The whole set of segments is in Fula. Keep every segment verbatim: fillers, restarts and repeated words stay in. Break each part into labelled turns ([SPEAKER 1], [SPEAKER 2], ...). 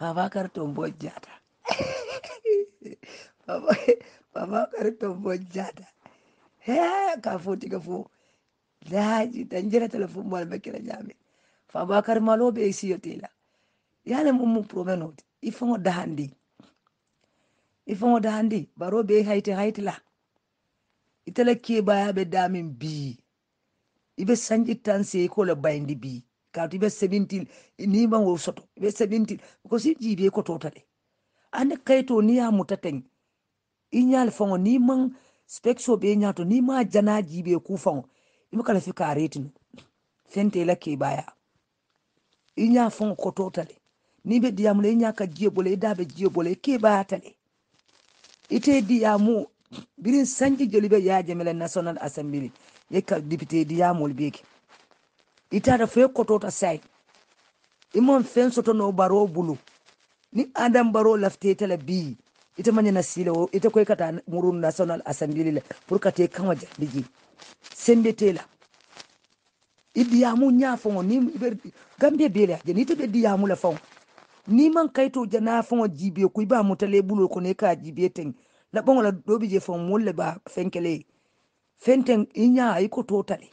[SPEAKER 1] Fabakar tombo jata. Baba Fabakar tombo jata. He ka foti ka fo. Daji tanjira telefon mo be kala jami. Fabakar malo be siyo tela. Yale mumu promenode. Ifongo dahandi. Ifongo dahandi. Baro be haiti haiti la. Itala ke baya be damin bi. Ibe sanji tanse ko le bindi bi. Katu ibe seventeen ni ma wo soto. Ibe seventeen because iji be ko totally. Ane kaito ni ya mutateng. Inyal fongo ni mang spekso be nyato ni ma jana jibe ku fongo. Ibe kala fika aretino. Fente la ke baya. Inya fongo ko totally. Ni be diamule inya ka jiebole idabe jiebole ke baya tale. Ite diamu birin sanji jolibe ya jemele National Assembly. Yeka député diamul beke. Ita da fe ko tota sai. Imon fen soto no baro bulu. Ni adam baro lafte tala bi. Ita manya na sile o ita ko kata murun National Assembly le pour kate kanwa bigi. Sembe tela. Idiamu nya fongo ni Gambia bele je ni te be diamu la fongo. Ni man kaito jana fongo jibe ko iba mutale bulu ko ne ka jibe ten. La bongo la dobi je fongo molle ba fenkele. Fenten inya iko totally.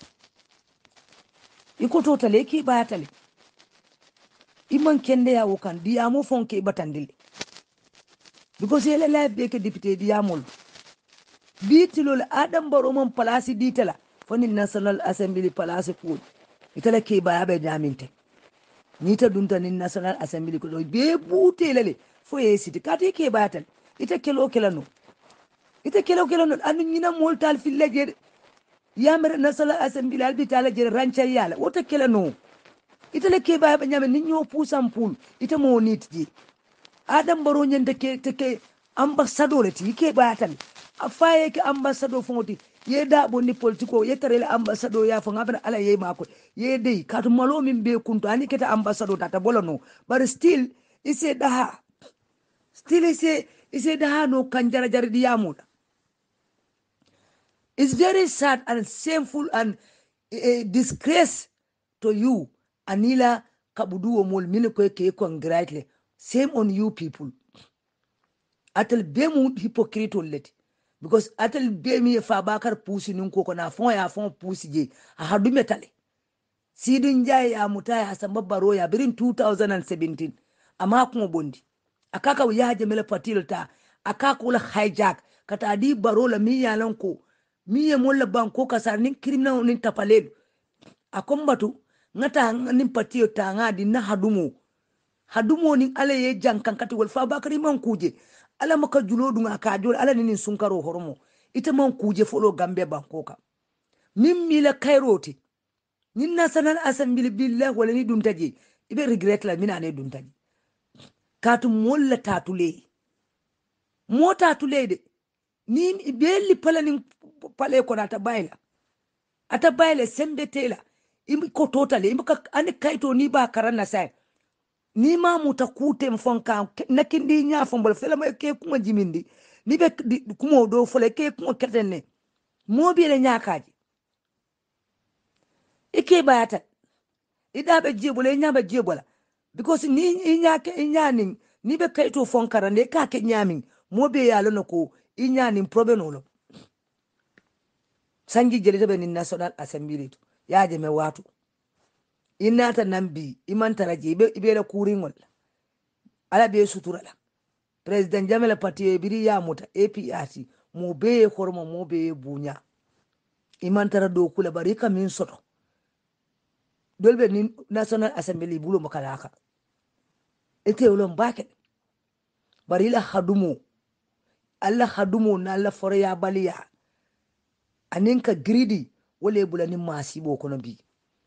[SPEAKER 1] Iko totally ki ba tale. Iman kende ya wukan diamu fonke batandile. Because ele la beke député diamul. Bitilo Adam Baroman Palasi ditela. Foni National Assembly Palasi Pool. Itala ke ba be jaminte. Nita dunta ni National Assembly ko be butelele fo yesiti kati ke batal. Ita kelo kelano. Ita kelo kelano anu nyina moltal fillaje yamre National Assembly albitala je rancha yala. Wota kelano. Itala ke ba be nyame ni nyo pusam pool. Ita mo nitji. Adam Baro nyande ke ke ambassador ti ke batal afaye ke ambassador fongoti ye da bonni politiko ye tarele ambassador ya fonga bana ala ye mako ye dey katu malo min be kunto ani keta ambassador tata bolono but still ise daha still ise ise daha no kanjara jari diamuda. It's very sad and shameful and a disgrace to you Anila Kabudu mol mine ko ke congratulate. Same on you people. Atel be mu hypocrite let because atel be mi Fabakar pusi nunko kona fon ya fon pusi je a hadu metale sidin jay ya mutaya hasamba baro ya birin two thousand seventeen ama ko bondi akaka ya jemele patil ta akaka ula hijack kata di baro la mi yalan ko mi ye molla banko kasar nin criminal nin tapalelu akombatu ngata nin patio ta ngadi na hadumo hadumo nin ale ye jankan kati wal Fabakar man kuje ala maka julo dunga ka jol ala ninin sunkaro hormo ita man kuje folo Gambia bankoka min mila kairoti nin National Assembly billah wala ni duntaji ibe regret la mina ne duntaji katu molla tatule mo tatule de ni belli pala nin pale ko ata bayla ata bayla sembe tela imi ko totale imi ka ani kaito ni ba karana sai ni ma muta kute mfonka nakindi nya fombol fela ma ke kuma jimindi ni be kuma do fole ke kuma ketenne mo bi le nyakaji ike bayata ida be jebole nya be jebola because ni nya ke nyani ni be kaito fonkara ne ka ke nyamin mo be yalo nako inyani problem olo sangi jeli be ni National Assembly to yaje me watu inata nambi imantara jebe ibele kuringol ala be suturala President Jamela Pati biri ya muta A P R T mo be hormo mo be bunya imantara do kula barika min soto dolbe ni National Assembly bulo makalaka ete ulom baket barila hadumo alla hadumo na alla forya baliya aninka greedy wole bulani masibo kono bi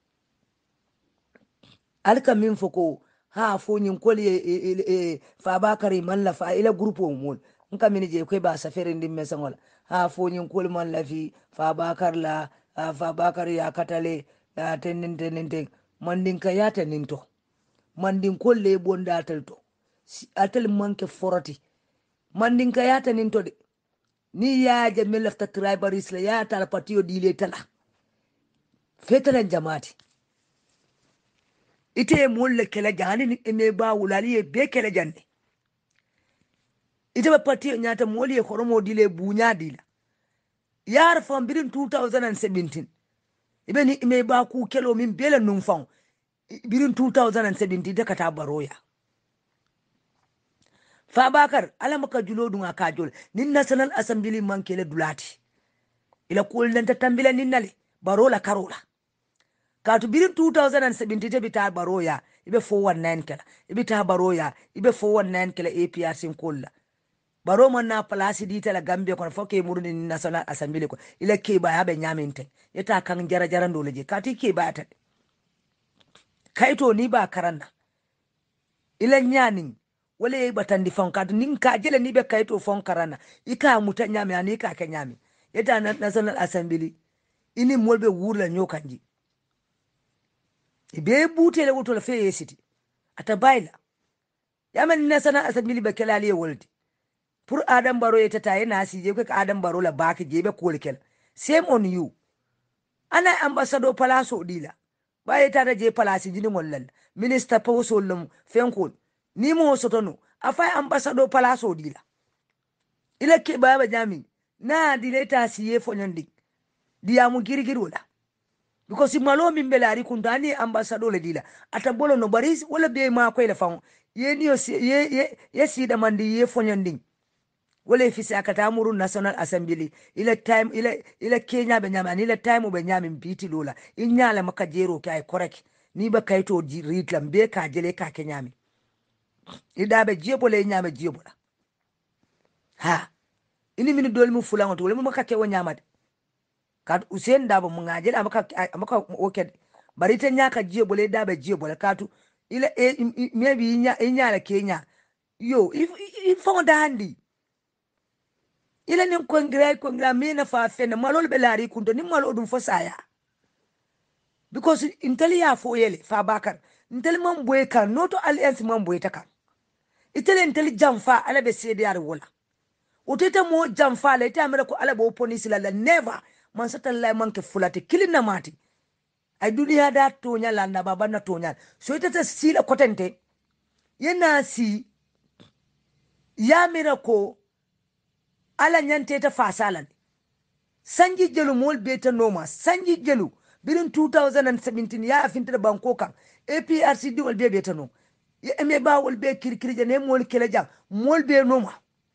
[SPEAKER 1] alka min foko ha fo nyin koli e, e, e, e Fabakar man la fa ila grupo mol nka min je ko ba safere ndim mesangola ha fo nyin koli man la fi Fabakar la ha Fabakar ya katale ya tenin tenin ten mandin ka ya tenin to mandin kolle bonda tal to atal manke forati mandin ka ya tenin to de ni ya je min lafta tribaris la ya tar patio dile tala fetala jamaati ite mol le kele jani ni me ba wulali e be kele janne ite ba pati nyata mol ye horomo dile bunya dila yar fam birin two thousand seventeen ibe ni me ba ku kelo min bele num fam birin two thousand seventeen de kata baroya fa bakar ala maka julo dunga ka jol nin national assembly man kele dulati ila kul nan tambila nin nale barola karola katu birin two thousand seventeen te bita baroya ibe four nineteen kala ibe ta baroya ibe four nineteen kala A P R sin kolla baro man na place di tala Gambia ko foke murni national assembly ko ila ke ba habe nyaminte yata kan jara jara ndole je kati ke ba ta kaito ni ba karanna ila nyani wala yi batandi fon kadu nin ka jele ni be kaito fon karana ika muta nyami ani ka ke nyami yata national assembly ini molbe wurla nyokanji ibe butele wuto la fe yesiti ata bayla yaman national assembly be kelali woldi pour Adam Baro yeta taye nasi je ko Adam Baro la baki je be kolkel same on you ana ambassador palaso dila baye tada je palasi jini mollal minister poso lum fenkol ni mo sotono afa ambassador palaso dila ila ke baba jami na dileta siye fonyondi diamu girigiri wala because si malo min belari kundani ambassador le dila atabolo no baris wala be ma ko ile fam ye ni ye ye ye si da mandi ye fonyondi wala fisi akata muru national assembly ile time ile ile Kenya be nyama ile time be nyama mpiti lola inyala makajero kai correct ni ba kaito di ritlam be ka jele ka kenyami ida be jebole nyama jebola ha ini mini dol mu fulango to mu makake wo nyama kat usen dabo mu ngajele amaka amaka oked barite nyaka jebole da be jebola katu ile e, maybe inya inyala Kenya yo if if fonda handi ila nin kongra kongra mina fa fena malol belari kunto ni malo dum fo saya because inteli ya fo yele fa bakar inteli man boy kan noto alliance man boy ta kan iteli inteli jamfa ala be sedi ar wala utete mo jamfa la ita amere ko ala bo police la la never man sata la man ke fulati kilina mati ay duniya da tonya la na baba na tonya so itete sila kotente yena si ya mira ko ala nyante ta fasalan sanji jelu mol beta noma sanji jelu birin two thousand seventeen ya afinta da banko kan A P R C D wal be beta no ya eme ba wal be kirkiri jane mol kele jam mol be noma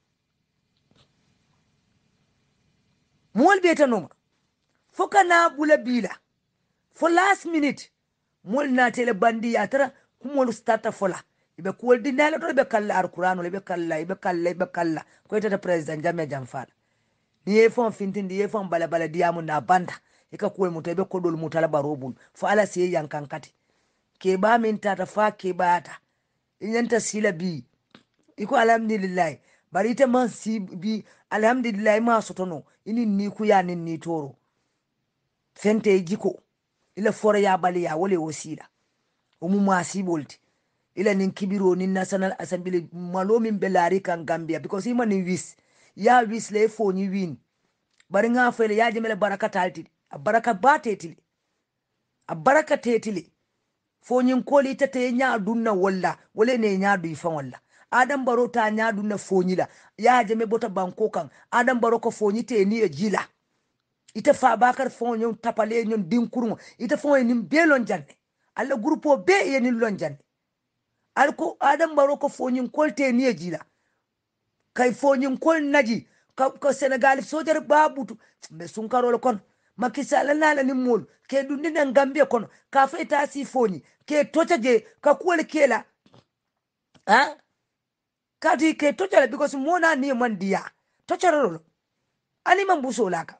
[SPEAKER 1] mol beta noma foka na bula bila for last minute mol na tele bandi ya tara kumol starta fola ibe kuwol dinala to be kalla alquran ibe kalla ibe kalla ibe kalla ko ita president Jammeh Jamfala ni e fon fintin di e fon bala bala diamu na banda e ka kuwol muto ibe kodol mutala barobul fo ala se yankan kati ke ba min tata fa ke bata inyanta sila bi iko alhamdulillah bari ita man si bi alhamdulillah ma sotono ini ni ku ya ni ni toro fente jiko ila fore ya bali ya wole wasila umu masibolti ila nin kibiro nin national assembly malo min belari kan Gambia because ima ni wis ya wis le fo ni win bari nga fele ya jemele baraka talti baraka batetili a baraka tetili fo nyin koli tete nya dunna walla wala ne nya du ifan walla Adam Baro ta nya dunna fo nyila ya jeme bota banko kan Adam Baro ko fo nyite ni e jila ita fa bakar fo nyon tapale nyon din kurmo ita fo ni belon janne alla grupo be yeni lon janne alko Adam Baro ko fonyin kolte ni jila kay fonyin kol naji ka, ka Senegal sojar babutu be sun karol kon makisa la la ni mol ke dundi nan Gambia kon ka fa ta si foni ke totaje ka kol kela ha ka di ke totaje because mona ni mandiya totarol ani man buso laka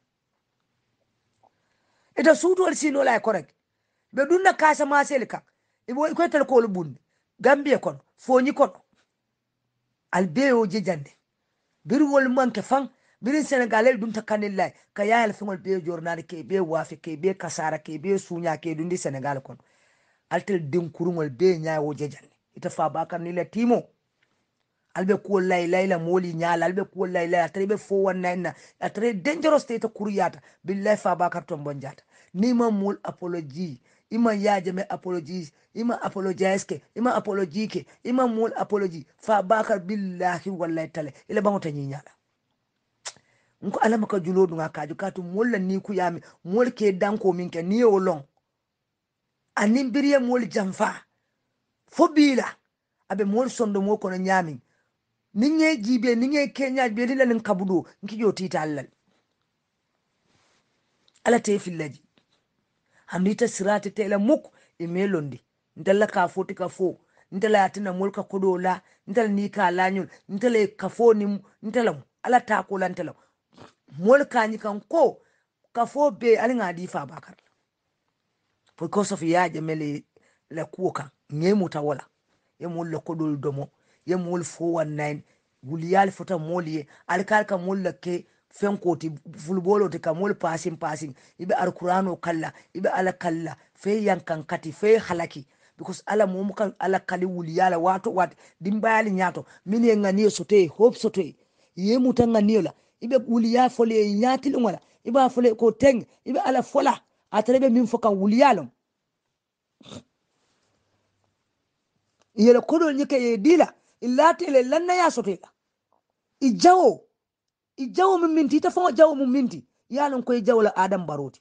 [SPEAKER 1] ita sutu al sino la correct be dunna kasa ma selka ibo ko tel ko lubun Gambia kon fonyi kon albeo je jande bir wol manke fan birin Senegalel dun takanilla ka yaal fingol be jornal ke be wafi ke be kasara ke be sunya ke dundi Senegal kon altel din kurungol be nyaawo je jande ita fa bakar ni la timo albe ko lay layla moli nyaala albe ko lay lay atre be four one nine na atre dangerous state kuriyata billahi fa bakar ton bonjata ni ma mul apology ima yaje me apologies ima apologize ke ima apology ke ima mol apology fa bakar billahi wallahi tale ila bango tanyinyala nko alama ka julodu nga kaju katu molla ni ku yami mol ke danko min ke ni olong anin biriye mol jamfa fo bila abe mol sondo mo kono nyami ninge jibe ninge kenya be dila nin kabudo nki yo tita allal ala te fillaji hamita sirati tela muk e melondi ndalla ka foti ka fo ndala yatina mulka kodola ndala ni ka lanyul ndala ka fo ni ndala ala ta ko lantala mulka ni kan ko ka fo be alinga di fa bakar because of yaje mele la kuoka ngemu tawala ye mul la kodol domo ye mul four one nine wuliyal fota moliye alkal ka mul la ke fenkoti fulbolo te ka mul passing passing ibe alqur'ano kalla ibe ala kalla fe yankan kati fe halaki because ala mum kan ala kali wuliyala wato wat dimbali nyato mini ngani sote hope sote ye mutanga niola ibe wuliya fole nyati lungala ibe fole ko teng ibe ala fola atrebe min foka wuliyalo yele kodol nyike ye dila illati le lanna ya sotela ijawo ijawo min minti ta fon jawo min minti yalon koy jawla adam baroti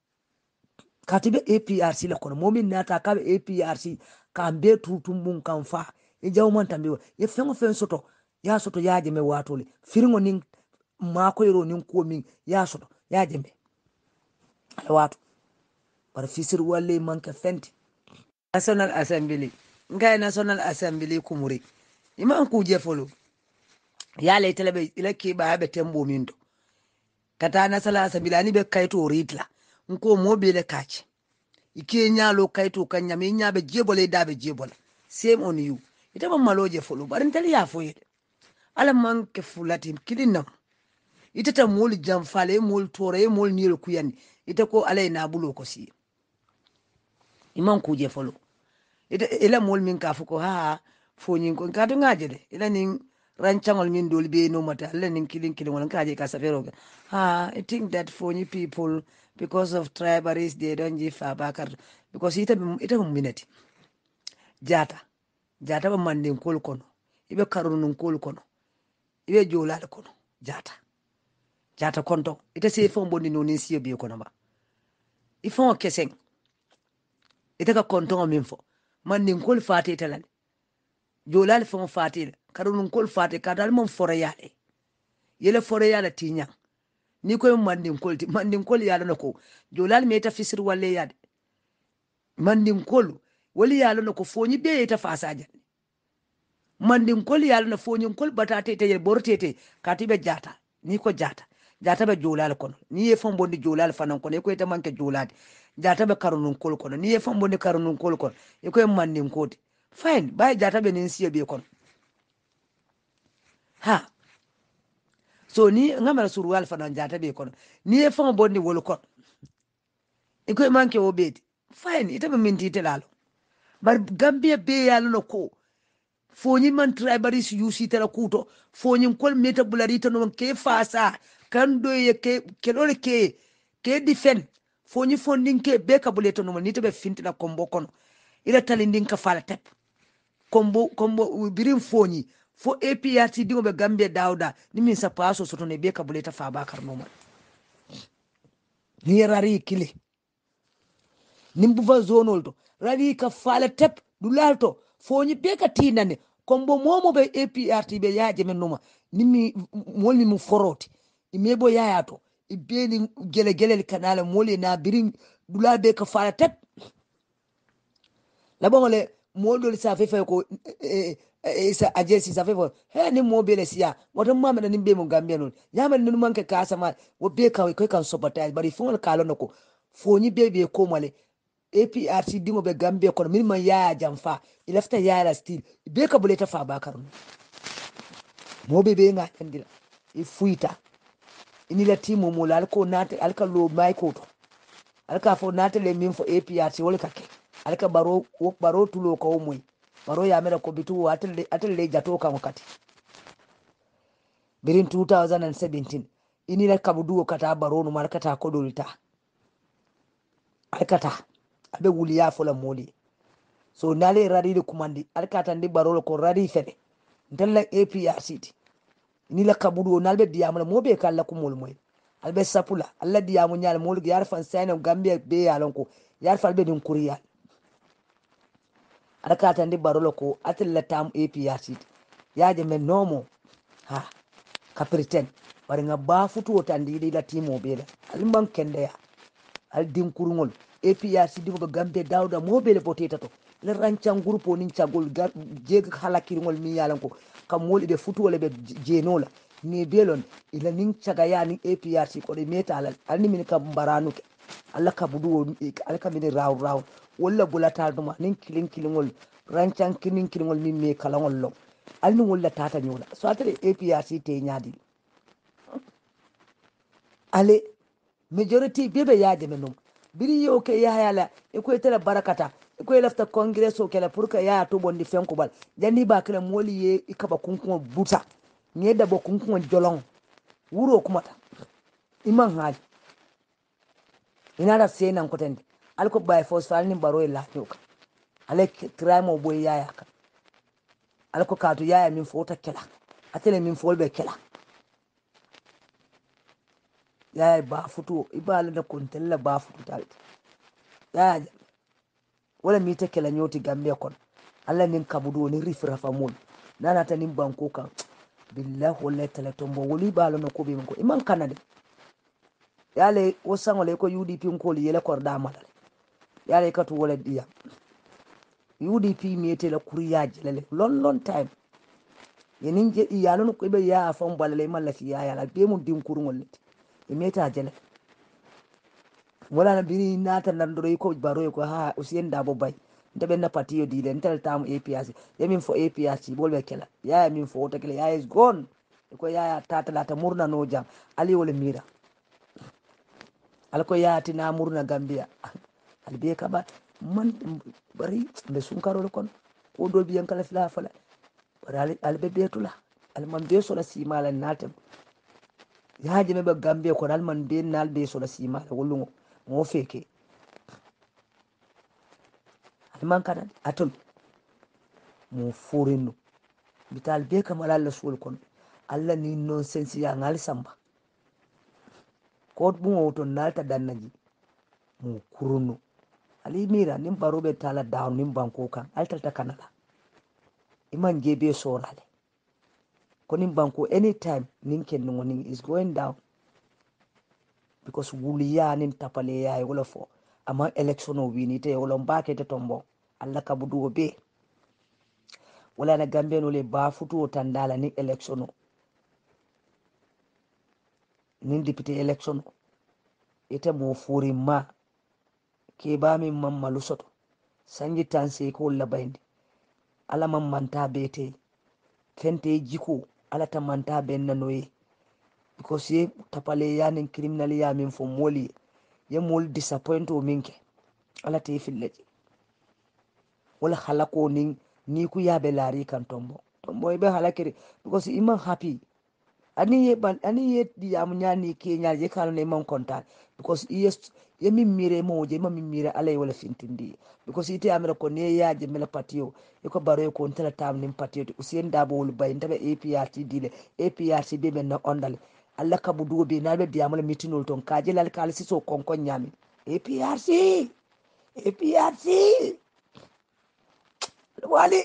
[SPEAKER 1] katibe A P R C la kono momin nata kabe A P R C kambe tutum mun kan fa e jawo man tambe ye fengo fen soto ya soto yaje me watole firingo nin mako yoro nin ko min ya soto yaje me ala watu par fisir walle man ka fenti National Assembly ngai National Assembly kumuri iman ku je folo ya le telebe ile ke ba be tembo mindo kata National Assembly ani be kaito ritla nko mobile kachi ike nyalo kaito kanya me nyabe jebole dabe jebole same on you ite ba maloje folo bar ntali ya foye ala man ke fulati kilinam ite ta mol jamfale mol tore mol nilo kuyani ite ko ala na bulo ko si iman ku je folo ite ila mol min ka fuko ha fo nyin ko ka to ngaje de ila nin ranchangol min dol be no mata ila nin kilin kilin wala kaje ka safero ha I think that for you people because of tribalism they don't give Abakar because ita ita minute jata jata ba mandin kol kono ibe karunun kol kono ibe jolal kono jata jata konto ita se fon bondi no ni siyo be kono ba ifon keseng ita ka konto min fo mandin kol fati talal jolal fon fati karunun kol fati kadal mon fore yale yele fore yale tinya ni ko mandin kol ti mandin kol yale nako jolal meta fisir walle yade mandin kol wali yale nako foni be ita fasaja mandin kol yale na foni kol batate te bortete katibe jata ni ko jata jata be jolal kono ni e fon bondi jolal fanan kono e ko ita manke jolade jata be karunun kol kono ni e fon bondi karunun kol kono e ko mandin koti fine bay jata be nin siye be kono ha so ni ngamara surwal fanan jata be kono ni e fon bondi wol kono e ko manke obedi fine ita be minti te lalo bar gambia be yalo no ko fonyi man tribalis yusi tala kuto fonyi kol meta bularita no ke fasa kan do ye ke ke dole ke ke defend fonyi fondin ke be ka buleto no ni be finti la kombo kono ila talindin ka fala tep kombo kombo birin fonyi fo A P R C dingo be gambia dauda ni min sa paso soto ne be ka buleta fa bakar no man ni rari kile nimbuva zonol to rari ka fala tep dulalto fonyi be ka tinane kombo momo be A P R T be yaje men noma nimi molni mu foroti imebo yayato ibeni gele gele kanala moli na birin dula be ka fala tep la bongole modol sa fe fe ko e sa agesi sa fe fo he ni mo be le sia woto mama ni be mo gambia non yama ni manke ka sama wo be ka ko kan sabotage bari fon kala noko fonyi be be ko male A P R C dingo be gambia kono min man yaya jamfa ilafta yaya still be ka buleta fa bakar mo be be nga tandila e fuita ini la timo mo la ko nate alka lo mai ko to alka fo nate le min fo A P R C wala kake alka baro wok baro tulo ko moy baro ya mera ko bitu atel atel le jato kan wakati birin two thousand seventeen ini la kabudu kata baro no markata ko dolita alkata abe wuliya fola moli so nale radi de kumandi alkata ndi barolo ko radi fede ndalla A P R C ni la kabudu nalbe diyamala mobe kala ko mol moy albe sapula alla diyamu nyaal mol yar fan sayna gambia be yalon ko yar falbe din kuriya alkata ndi barolo ko atella tam A P R C yaje men nomo ha kapirten bari nga ba futu o tandi di la timo be la alimban kende ya al din kurungol A P R C di ko gambe dawda mobe le poteta to le rancan groupe ni cagol jeg halakirngol mi yalan ko kam woli be futu wala be jenola ni belon ila nin caga ya ni A P R C ko de metal alni min kam baranuke alla ka budu alla ka min raw raw wala bulata duma nin kilin kilingol rancan kinin kilingol mi me kalangol lo alni wala tata nyola so atre A P R C te nyaadi ale majority bebe yaade menom biri yo ke yayala e ko etela barakata e ko lafta congress o kala pour que ya to bondi fenko bal jandi ba kala moli ye ikaba kunkun buta ngeda bo kunkun jolong wuro kumata iman haali inara senan ko tende alko bay fosfal ni baro la nyoka ale crime boy yaya ka alko katu yaya min fota kala atele min folbe kala yaya ba futu ibala da kuntella ba futu talti yaya wala mi take la nyoti gambia kon alla nin kabudu ni rifra famul nana ta nin banko kan billahi wala tala tombo woli balo no ko be ko iman kanade yale wosango le ko U D P ko li yele korda madale yale katu wala diya U D P mi ete la kuriyaji lele long long time yenin je iyalo ko be ya fam balale man la fi ya la be mun dim kurungol let e meta jele wala na biri nata nandoro ko baro ko ha usien dabo bay ndebe na patiyo dile ntel tam A P R C yemin fo A P R C bolbe kala ya min fo takele ya is gone ko ya tata lata murna no jam ali wala mira alko ya tina murna gambia albe ka ba man bari be sunkaro kon ko do biyan kala fila fala bari albe betula alman be so la simala natem ya jeme be gambia ko alman be nal be so la simala wolungo mo feke alman kada atul mo furinu bital be kamala la sul kon alla ni nonsense ya ngal samba ko bungo to nalta dannaji mo kurunu ali mira nim barobe tala down nim banko kan altalta kanala iman jebe sorale ko nim banko anytime nin ken ngoni is going down because wuliya nin tapale ya wala fo ama election o winite wala mbake te tombo alla kabudu be wala na gambe no le ba futu o tandala ni election nin député election ite mo furi ma ke ba min mamma lusoto sanji tanse ko labayndi ala man manta bete fente jiko ala ta manta ben nanoye because ye tapale yanin criminal ya min fo moli ye mol disappoint o minke ala te filleji wala halako nin ni ku yabe lari kan tombo tombo be halakere because iman happy ani ye ban ani ye diam nyani ke nyaal je kala ne man kontaan because yes ye mi mire mo je ma mi mire alay wala fintindi because ite amira ko ne ya je mela patio e ko baro ko ntela tam nim patio usien dabo wol bay ndabe A P R C dile A P R C be ben na ondal alla ka budu be na be diam la mitinol ton ka je lal kala siso kon kon nyami A P R C A P R C wali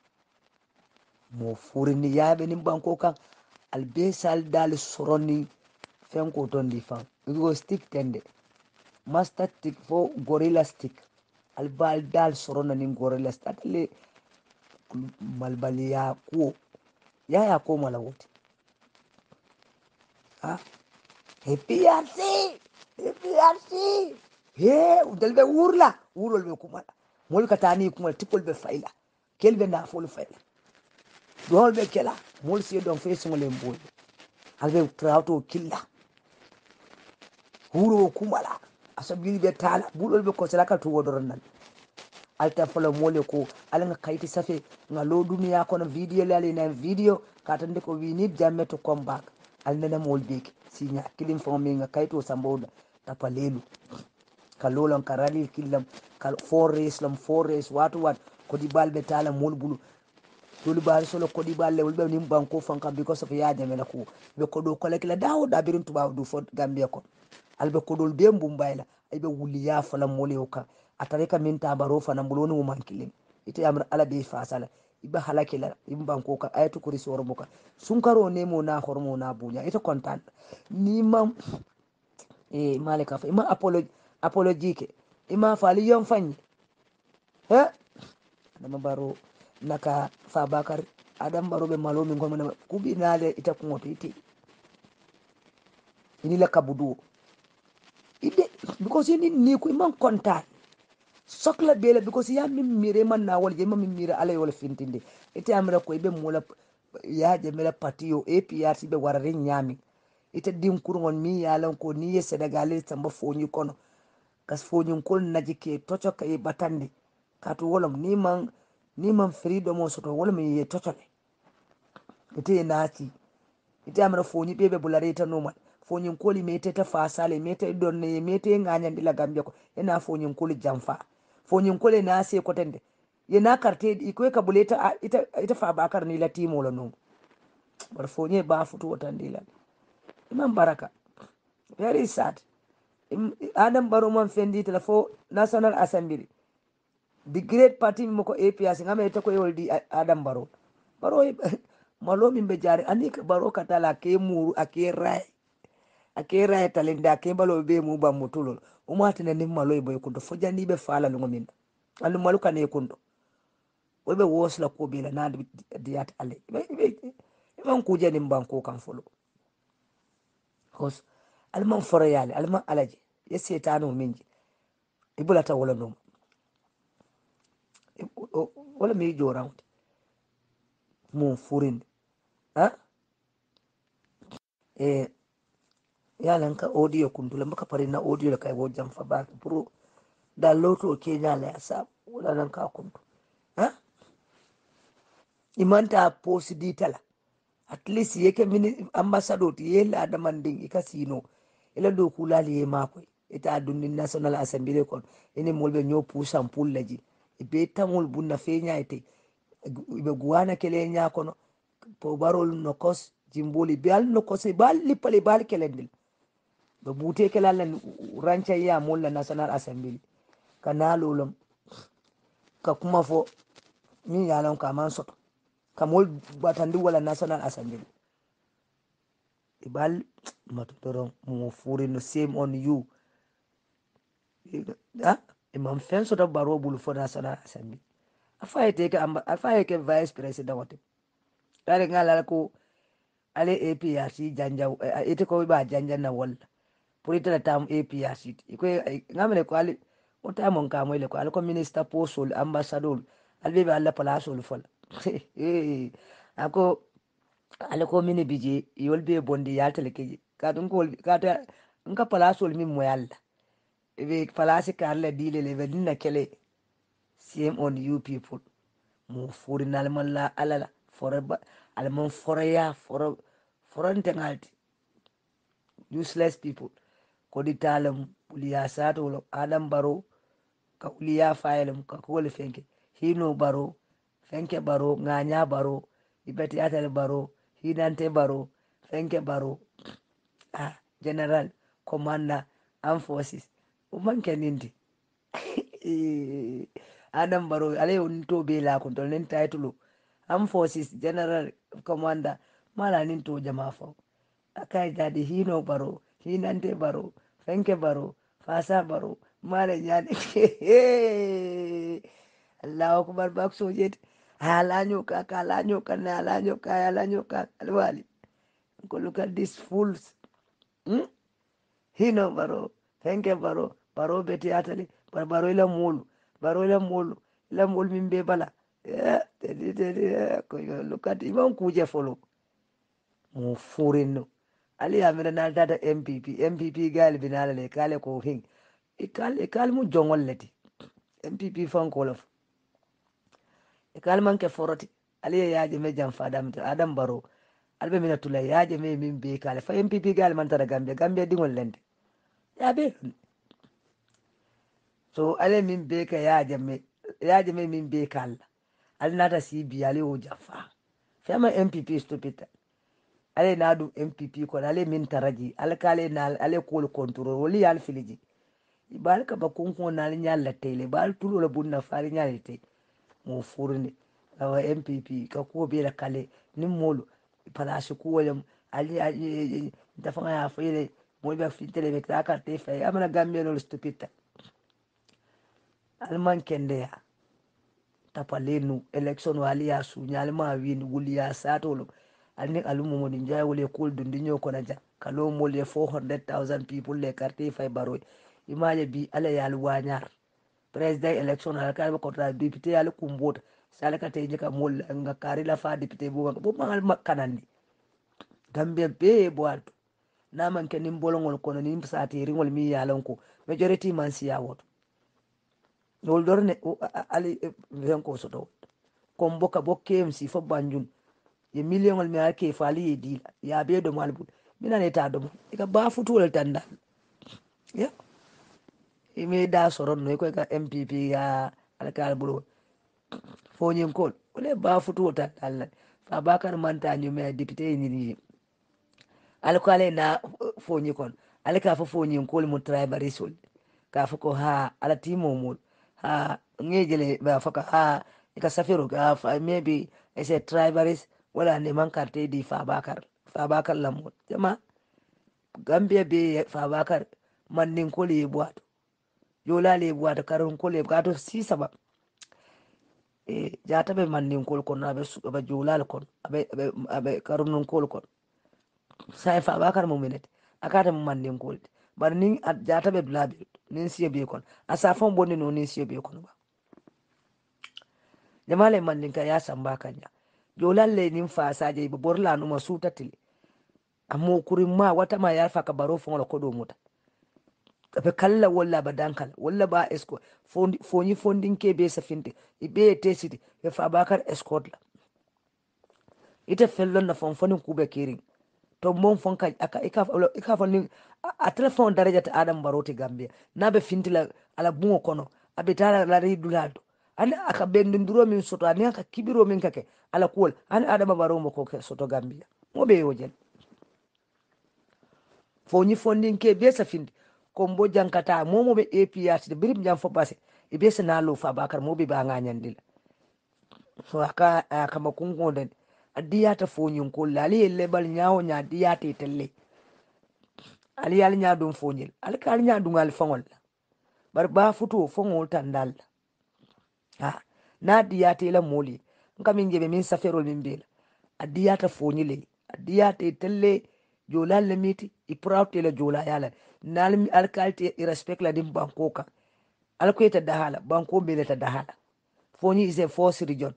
[SPEAKER 1] mo furini yabe nim banko kan albesal dal soroni fenko ton di fan go stick tende master stick fo gorilla stick albal dal sorona ni gorilla stick le malbaliya ko ya ya ko mala wote ha A P R C A P R C he udalbe urla urol be kuma mol katani kuma tikol be faila kelbe na fol faila dol be kela mol si don face ngole mboy albe trauto killa huro kumala asabili be tala bulol be ko salaka to wodoron nan alta folo mole ko alanga kayti safe ngalo duniya kono video lali na video katande ko we need jamme to come back alnana mol bek sinya kilim fo mi nga kayto samboda tapalelu kalolon karali killam kal forest lam forest watu wat kodi balbe tala mulbulu dole bari solo kodi balle wolbe nim banko fanka because of yaade mena ko be kodo kole kila dawo da birin tuba du fo gambia ko albe kodol be mbumbayla aybe wuli ya fala mole oka atare ka min tabaro fana mbuloni mo mankilin ite amra ala be fasala iba halakila imban ko ka ayatu kuri soro boka sunkaro nemo na hormo na bunya ite kontan ni mam e malika fa ima apology apologique ima fali yon fanyi he adama baro naka fa bakar adam baro be malo min ngomna kubi nale ita kungoto ite ini la kabudu ide because ini ni ko imam kontan sokla bela because ya min mire man na wal je min mire alay wal fintinde ite amra ko be mola ya je mela patio e P R C be warare nyami ite dim kurgon mi yalan ko ni ye senegalais tamba fonyi kono kas fonyi kol najike tocho kay batande katu wolam ni man ni man freedom o soto wolam ye tocho ite naati ite amra fonyi bebe bulare ta normal fonyi koli mete ta fasale mete donne mete nganyandi la gambia ko ena fonyi koli jamfa fonyi koli na se ko tende ye na karte iko ka buleta ita ita fa bakar ni la timo lo no bar fonyi ba futu watandila imam baraka very sad adam baro man fendi telefo national assembly the great party moko A P S ngame to ko yoldi adam baro baro malo min be jare ani ka baro katala ke muru ake rai ake rai talenda ake balo be mu ba mutulo o matene nim malo boy kunto fojani be fala lungo min alu malu kane kunto wolbe wosla ko be la na diat ale man ku jani banko kan folo hos alman foro yale alman alaji ya setano minji ibula ta wala no wala mi joran mo furin ha e yalan ka audio kundula maka pare na audio la kai wojan fa ba pro da loto ke nyala ya sa wala nan ka kuntu ha imanta post ditala at least yake mini ambassador ti yela da manding ikasino ila do kulali e mako ita dunni national assembly kon ene molbe nyo pusan pullaji be tamol bunna fenya ite be guwana kele nya kono po barol no kos jimboli bal no kos bal lipale bal kelendil be bute kelalan rancha ya molla national assembly kana lolom ka kuma fo ni yalan ka man soto kamol batandi wala national assembly ibal matutoro mo furi no same on you ha imam fen soto baro bulu fo national assembly afa ite ke afa ke vice president wote dare ngala ko ale A P R C janja ite ko ba janja na wala pour ite tam A P R C ko ngamle ko ale o tamon ka mo le ko ale ko minister posol ambassador albe be alla place ol fol eh ako ale ko mini bije yol be bondi yaltale ke ka dun ko ka ta nka place ol min mo yalla be place ka alla dile le be dinna kele same on you people mo furi nalman la alala fora ba alman fora ya fora foronte ngalti useless people ko di talam uliya sato lo adam baro ka uliya faylam ka ko le fenke hino baro fenke baro nganya baro ibeti atal baro hinante baro fenke baro ah general commander armed forces o manke nindi adam baro ale on to be la ko ton nen title armed forces general commander mala nin to jama fa akai jadi hino baro hinante baro fenke baro fasa baro mala nyane Allahu akbar bak sojet halanyo ka kalanyo ka nalanyo ka halanyo ka alwali ko look at these fools hmm? Hino baro fenke baro baro beti atali bar baro ila mulu baro ila mulu ila mulu mimbe bala yeah, tedi tedi ko look at imam kuje follow mo furino ali amina na data M P P M P P gal binala le kale ko hin ikal ikal mu jongol leti M P P fan ko lof ikal man ke foroti ali yaaje me jam fadam to adam baro albe mina tula yaaje me min be kale fa M P P gal man tara gambe gambe dingol lende ya be so ale min be ka yaje me yaje me min be kala al nata si bi ale o jafa fema M P P stupid ale na du M P P ko ale min taraji al kale na ale ko control woli al filiji ibal ka ba kun ko na nyalla tele bal tulo la bunna fari nyalla te mo furne awa M P P ka ko be la kale ni molo palashi ko wala ali ali dafa ya fere mo be fi tele be ka ka te fa amana gambe no stupid alman kende ya tapalenu election wali ya su nyalma win wuli ya satolo alni alumu mo dinja wole kul dundinyo ko naja kalo mo le four hundred thousand people le carte fay baroy imaje bi ala ya wanyar president election ala ka ko tra député ala kumbota sala ka teje ka mol nga kari la fa député bo bo mangal makanandi gambe be boalto na man kenim bolongol kono nim sati ringol mi yalon ko majority man siya woto yol dorne ali venko soto kombo ka bokke msi fo banjun ye million mi ake fali ye dila ya be do malbul mina ne ta do ka ba futul tanda ya imi da soron no ko ka M P P ya alkal bulu fo nyim kol ole ba futul tanda fa bakar manta nyume député ni ni alkale na fo nyikon alka fo fo nyim kol mu tribalisol ka fo ko ha ala timo mul ha ngejele ba faka ha ika safiru ka fa maybe is a tribalist wala ne man karte di fa bakar fa bakar lamol jama gambia be fa bakar man nin ko le boato yola le boato karon ko le gato si saba e jata be man nin ko kon abe abe jola kon abe abe abe karon ko kon sai fa bakar mo minute akata mo man nin ko bar nin jata be dulabe nin siye be kon asafon bonni no nin siye be kon ba jamale man nin ka ya samba kanya jolalle nin fa saje be borla no masuta tili amo kurin ma wata ma ya faka baro fon la kodo muta be kala wala ba dankal wala ba esco fondi foni fondin ke be safinte ibe tesiti be fa bakar escort la ite fellon na fon fonin kube kirin to mon fon ka aka ika ika fon a telefon daraja ta adam baroti gambia na be fintila ala bungo kono abe tara la ridulado ana aka bendin duro min soto ani aka kibiro min kake ala kuol ana adam baro mo ko soto gambia mo be yojen foni fondin ke be safinde kombo jankata momo be A P R de birim jam fo base e be na lo fa bakar mo be ba nganyandil so aka aka makungo den adiyata fonyin ko lali yelle bal nyaawo nya diyata telle ali yal nya dum fonyil al kal nya dum al fongol bar ba futo fongol tandal ha na diyata la moli ngam ngebe min safero min bela adiyata fonyile adiyata telle jola le miti i proud la jola yala nal al kalte i respect la dim banko ka al ko eta dahala banko bele ta dahala fonyi is a force region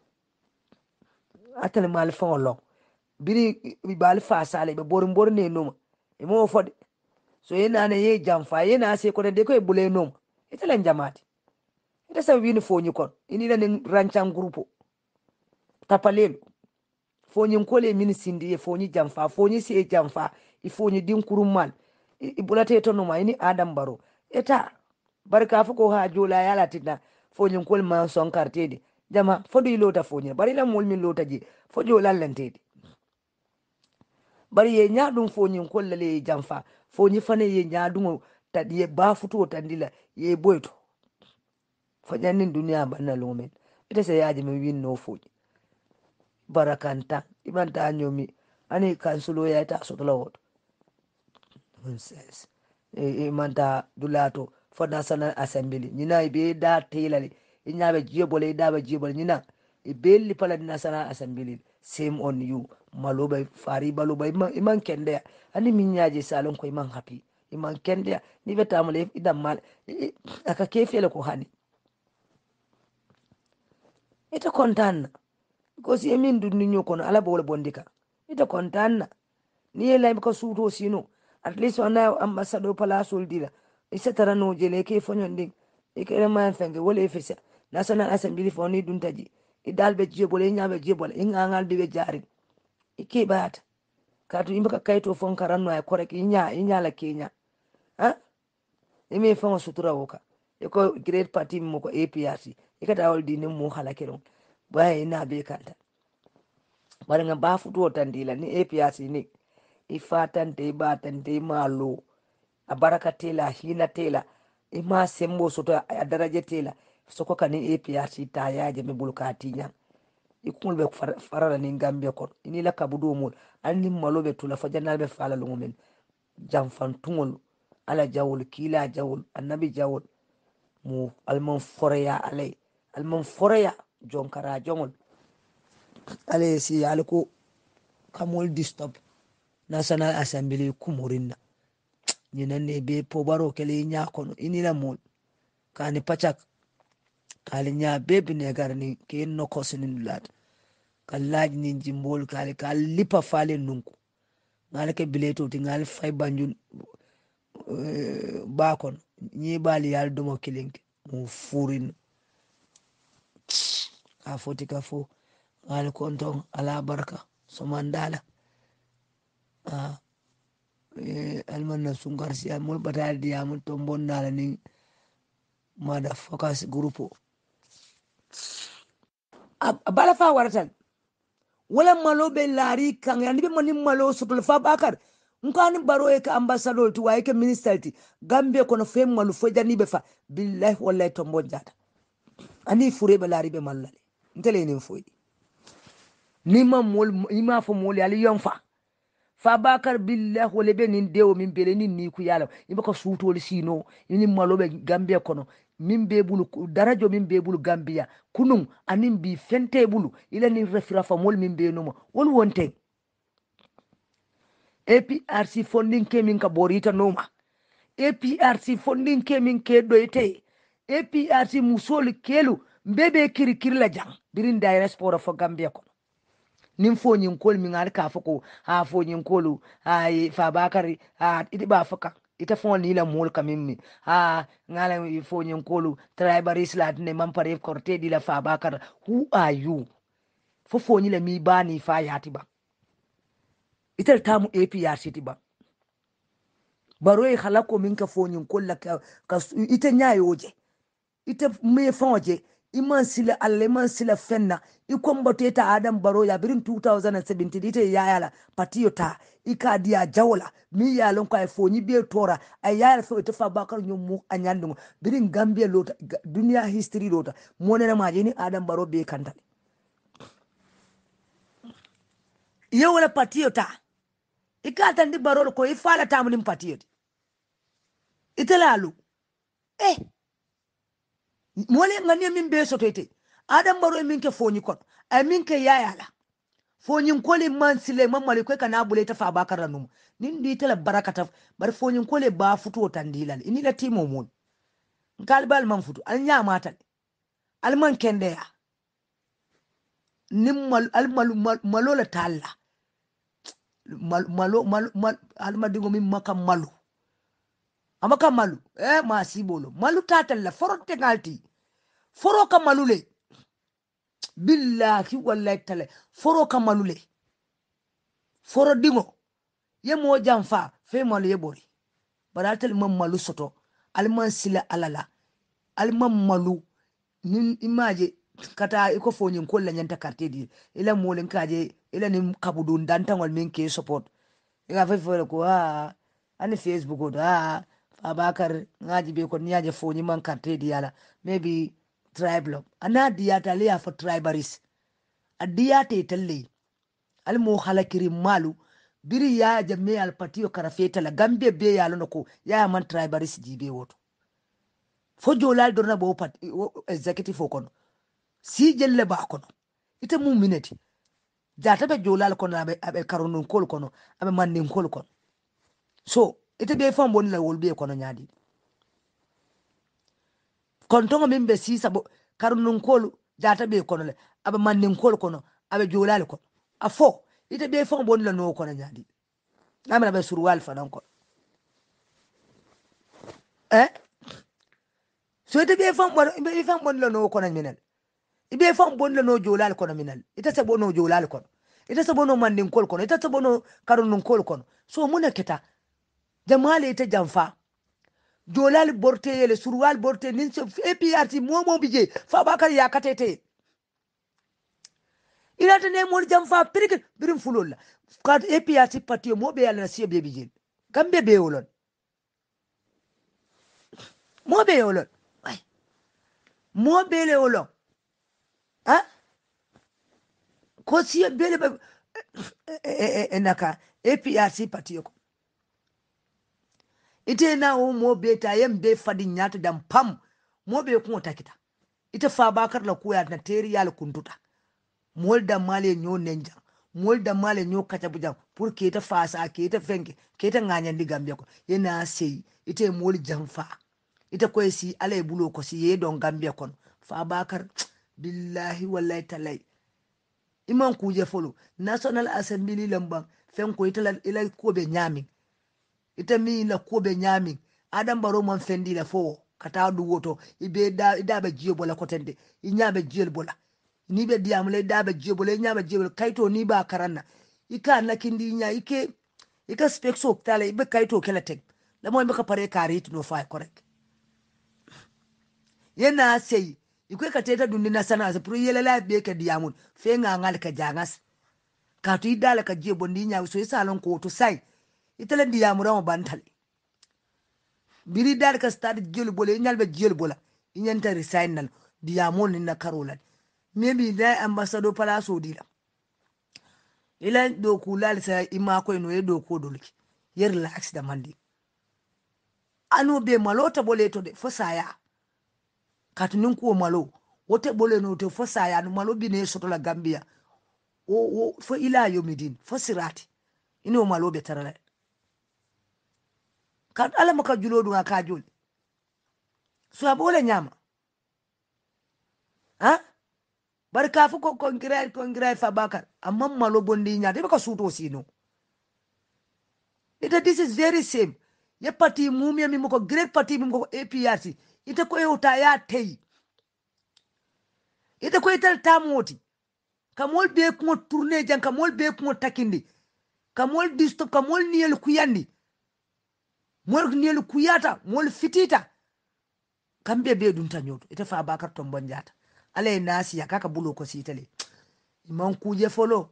[SPEAKER 1] atale mal fongol biri bal fa sale be borin borne noma e mo fode so yena ne ye jamfa yena se ko de ko e bule noma italen jamati ita sa wini fonyi kon ini la ne ranchan grupo tapalelu fonyi kole min sindi e fonyi jamfa fonyi se jamfa i fonyi din kurumal i bulate to noma ini adam baro eta barka fu ko ha jola yala tinna fonyi kol ma son kartedi jama fodi lota fonyi bari la mol min lota je fojo lallantedi bari ye nyaadum fonyi kolle le jamfa fonyi fane ye nyaadum tadi ye bafuto tandila ye boyto fajannin duniya banna lumen ita se yaji mi win no fonyi barakanta ibanta nyomi ani kansulo ya ta so lawot nonsense e, e manta dulato for national assembly nyina ibe da telale inyabe jebole da ba jebole nyina e belli pala national assembly same on you maloba fari baloba iman, iman kende ani minyaje salon ko iman happy iman kende ni beta male idam mal aka kefele ko hani ita kontanna because yemin dunni nyoko no ala bole bondika ita kontanna ni yela ko suto sino at least wana ambassador pala soldira isa tarano jele ke fonyon ding e ke man fenge wole efesa national assembly foni duntaji e dalbe jebole nyaabe jebole ingangal be jari ike bata katu imba kaito fon karanno ay korek inya inya la kenya ha ime fon sutura woka iko great party mo ko A P R C ikata wal dinin mo halakero baya ina be kanta bari nga ba futu tandila ni A P R C ni ifatan te batan te malo a baraka tela hina tela ima sembo soto a daraja tela soko kani A P R C ta yaje me bulkati nya ikul be farala ni Gambia ko ini la kabudo mul anni malobe tula fajanal be fala lungumen jamfan tungol ala jawul kila jawul annabi jawul mu alman foreya alai alman foreya jonkara jongol ale si alko kamol disturb national assembly kumurinna ñinan ne be pobaro kele nya kono inila mol kani pachak kali nya be bine garni ke no kosinin lat kalaj ni jimbol kali kal lipa fale nunku ngale ke bileto ti ngal fay banjun uh, bakon ñi bali yal domo kilinki mu furin ka foti ka fo ngal konton ala baraka so mandala ah eh, almanna sungar si amul batal di amul tombon nala ni mada focus grupo bala fa waratan wala malo be lari kan ya nibe mani malo sotul fa bakar nkani baro e ka ambassador ti waye ke minister ti Gambia kono fe malu fo jani be fa billahi wallahi tombon jata ani fure be lari be mallale ntele ni foyi ni ma mol ni ma fo mol yali yon fa fa bakar billahi wala be nin dewo min bele nin ni ku yala ibe ko suutol sino ni malo be Gambia kono min be bulu darajo min be bulu Gambia kunun anin bi fente bulu ila ni refira fa mol min be no wol wonte A P R C funding ke min ka borita noma A P R C funding ke min ke doite A P R C musol kelu mbebe kiri kiri la jang birin diaspora fo Gambia kono nin fo nyin kol min al ka foko ha fo nyin kolu ha fa bakari ha iti ba faka ita fo ni la mol kamimmi ha ngala fo nyin kolu tribaris la ne man pare korte di la fa bakar who are you fo fo ni la mi bani fa yati ba ita tamu A P R C ti ba baro e halako min ka fo nyin kol la ka, ka ita nyayoje ita me fonje iman sila alleman sila fenna ikombote ta adam baro ya birin two thousand seventeen ite yayala patiyo ta ika dia jawla mi ya lon ko ay foni be tora ay yayala so ita fa bakar nyum mu anyandungo birin Gambia lota dunia history lota monena maje ni adam baro be kanta ye wala patiyo ta ika tandi baro ko ifala tamunim patiyo ita lalu eh mole ngani min be soto ite adam baro min ke foni kon ay min ke yayala fonyin kole man sile man male ko kana bule ta fa bakar ranum nin di tala barakata bar fonyin kole ba futo tandilal ini la timo mon galbal man futo al nya mata al man kende ya nim mal al malu malo la talla mal malo mal mal al madingo min makam malu amaka malu eh ma sibolo malu tatalla forote galti foro ka malule billahi wallahi tala foro ka malule foro dingo ye mo jamfa fe malu ye bori baratal man malu soto alman sila alala alman malu nin imaje kata iko fonyin kolla nyanta carte di ila molin kaje ila nin kabudu dantangol min ke support ila fe fere ko ha ani Facebook o da Abakar ngaji be ko nyaje fonyi man carte di yala maybe tribe ana diyata le for tribaris adiyate talle almo halakiri malu biri ya jamme al patio karafeta la Gambia be ya lono ko ya man tribaris jibe woto fo jolal dorna bo pat executive kono si jelle ba kono ite mum mineti jata be jolal kono abe abe karunun kol kono abe mannin kol kono so ite be fam bon la wol be kono nyaadi kontongo min be si sabo karunun kol jata be kono le abe mannin kol kono abe jolal kono afo ite be fam bon la no kono nyaadi amana be surwal fanan ko eh so ite be fam bon be fam bon la no kono minal ibe fam bon la no jolal kono minal ite se bono jolal kono ite se bono mandin kol kono ite se bono karunun kol kono so muna kita jamale ite jamfa jolal borte yele surwal borte nin so A P R C momo bije fa bakar ya katete ila tane mol jam fa pirike birim fulolla kad A P R C parti mo be yalla siye be bije gambe be wolon mo be wolon ay mo be le wolon ha ko siye be le enaka A P R C parti ko ite na o mo be ta yem be fadi nyata dam pam mo be ko takita ite fa bakar la kuya na teri yalla kuntuta mol da male nyo nenja mol da male nyo kacha bujam pour que ite fa sa ke ite fenke ke ite nganya ndi gambia ko yena sei ite mol jamfa ite ko si ale bulo ko si ye don gambia kon fa bakar billahi wallahi talai iman kuje folo national assembly lamba fen ko ite la ila ko be nyami ite mi la ko be nyami adam baro man fendi la fo kata du woto ibe da ida be jiyo bola kotende inyabe jiyo bola ni be diam le da be jiyo bola inyabe jiyo bola kaito ni ba karanna ika na kindi nya ike ika spekso tale ibe kaito kala tek la mo ka pare karit no fa correct yena sei ikwe ka teta dundi na sana za pro yele la be ka diamun fe nga ngal ka jangas ka tu idala ka jiyo bondi nya so isa lon ko to sai itala diamura mo bantale biri dar ka stade jël bolé ñal be jël bola ñanta resign nan diamon ni na karolan maybe da ambassador palaso dila ila do kulal sa ima ko no e do ko dolki yer relax da mandi anu be malota bolé to de fo saya katun ko malo wote bolé no to fo saya no malo bi ne soto la gambia o o fo ila yomidin fo sirati ino malo be tarala kat ala maka julodu ka jol so abole nyama ha barka fu ko kongirai kongirai fa bakar amma malo bondi nya de ka suto sino ita this is very same ye parti mumia mi ko great party mi ko A P R C ita ko yuta ya tei ita ko ita tamoti kamol be ko tourner jan kamol be ko takindi kamol disto kamol niel kuyandi mol niel kuyata mol fitita kambe be dun tanyoto ita fa bakar tombon jata ale nasi ya kaka bulo ko sitale man kuje folo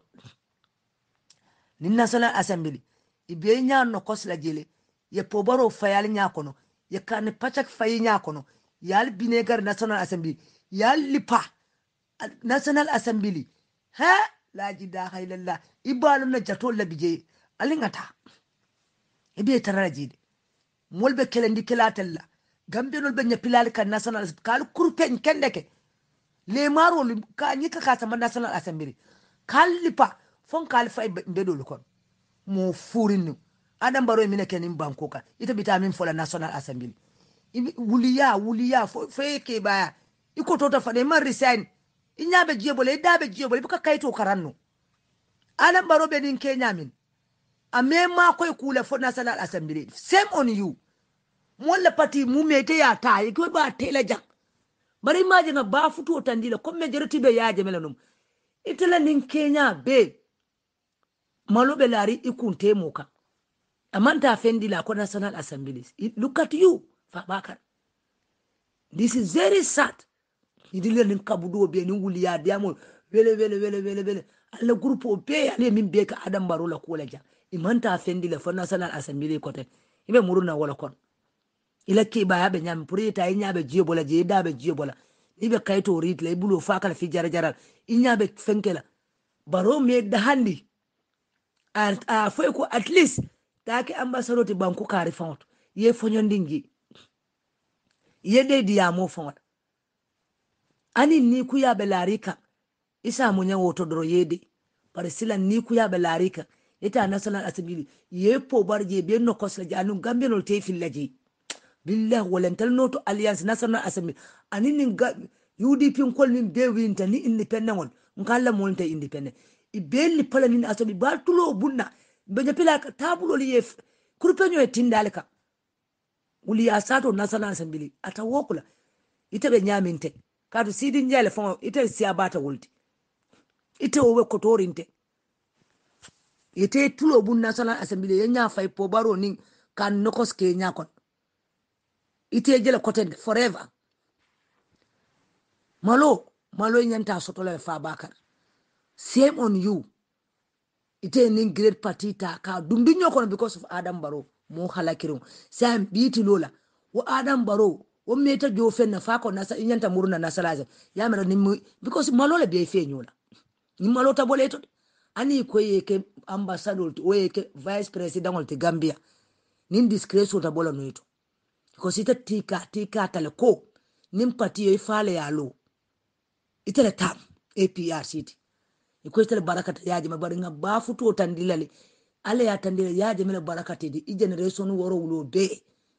[SPEAKER 1] ni national assembly ibe nya no kosla jele ye pobaro fayal nya kono ye kan pachak fayi nya kono yal binegar national assembly yal lipa national assembly ha la jidaha illallah ibalu na jatol la bije alingata ibe tarajide molbe kelendi kelatella gambe nol be nyapilal kan national kal kurpen kendeke le maro ka nyika ka sama national assembly kal lipa fon kal fay bedol kon mo furinu adam baro mine kenin banko ka ita bitamin fola national assembly wuliya wuliya fo ke baya iko tota fade man resign inyabe jebole dabe jebole buka kaito karanno adam baro be din kenya min ame ma koy kula fo national assembly same on you mo la parti mu mete ya tayi ko ba tela jak bari maje nga ba futo tandila ko majority be yaje melanum itala nin kenya be malobe lari ikunte moka amanta fendi la ko national assembly look at you Fabakar this is very sad idile nin kabudo be nin wuliya diamo wele wele wele wele wele alla groupe be ale min be ka adam baro la ko la ja imanta fendi la fo national assembly ko ten ibe muruna wala kon ila ke ba be nyam pour ita inya be jiyo bola je da be jiyo bola ibe kayto rit la ibulo fakal fi jar jaral inya be fenkela baro me da handi at a foi ko at least take ambassador ti banku kari font ye fonyondingi ye de dia mo font ani ni ku ya be larika isa munya woto dro yede par sila ni ku ya be larika ita national assembly ye po barje be no kosla janu gambe no te fillaji billah walantal noto alliance national assembly ani nin U D P kol min be winta ni independent won ngalla mo nta independent i belli pala nin asobi ba tulo bunna be nyapila tabulo li yef kurpenyo e tindaleka uli asato national assembly ata wokula ite be nyaminte kadu sidi njale fon ite si abata wulti ite owe kotorinte ite tulo bun national assembly yenya fay po baro nin kan nokos ke nyakon ite jela koten forever malo malo nyanta soto la fa bakar same on you ite nin great party ta ka dundunyo kono because of Adam Barrow mo halakiru sam biti lola wo Adam Barrow wo meta jo fenna fa ko nasa nyanta muruna nasalaze ya mera ni because malo le be fe nyola ni malo ta boleto ani ko yeke ambassador to yeke vice president of Gambia nin disgrace ta bola no ito because ita tika tika tale ko nin party e fale ya lo ita le tam A P R C T iko ita le barakata yaje mabari nga bafu to tandilale ale ya tandile yaje mele barakati di i generation woro wulo be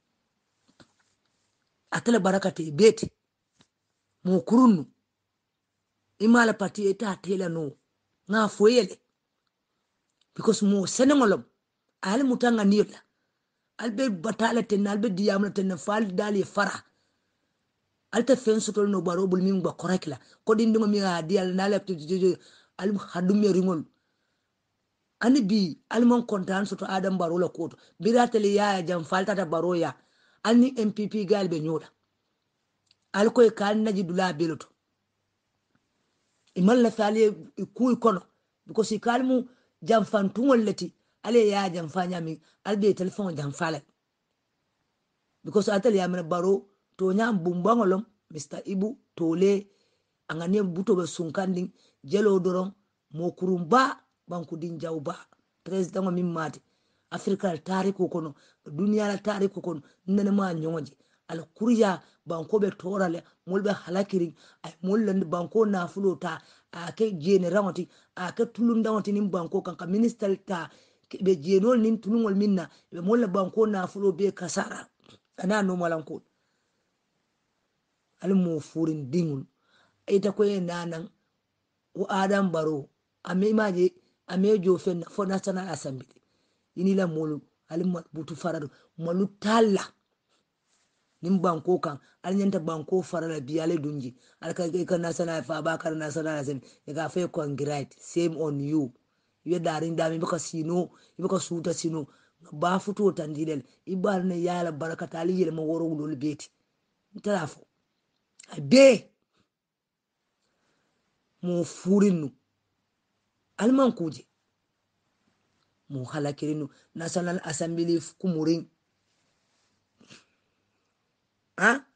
[SPEAKER 1] atale barakati beti mo kurunu imala party eta tela no nga foyele because mo senengolom ale mutanga niola albe batala ten albe diyamla ten fal dali fara alta fen sotol no baro bul min ba correct la ko dingo mi a dial na lepto jojo al hadum me ringol ani bi almon kontan soto Adam Baro la koto biratele ya jam falta ta baro ya ani M P P galbe nyola al koy kan naji dula beloto imal la fali kuy kono because i kalmu jam fantungol leti ale ya jam fanya mi albe telephone jam fala because atale ya men baro to nyam bumbangolom Mister Ibu tole angane buto be sunkanding jelo doron mo kurumba banku din jawba president min mati afrika tariku kono dunia la tariku kono nene ma nyonji al kuriya banko be torale molbe halakiri ay molland banko na fulota ake jene rawati ake tulunda wati nim banko kanka minister ta be jenol nin tulungol minna be molla banko na fulo be kasara ana no malanko al mo furin dingul ita ko nanan o Adam Barrow ame maje ame jo fen for national assembly ini la molu al butu farado molu talla nim banko kan al nyanta banko farala biale dunji al ka ka national fa bakar national assembly e ga fe congrats same on you ye darin dami baka sino baka suta sino ba futo tandilel ibar ne yala barakata ali yele ma woro wulol beti tarafo be mo furinu alman kuje mo halakirinu national assembly kumurin ha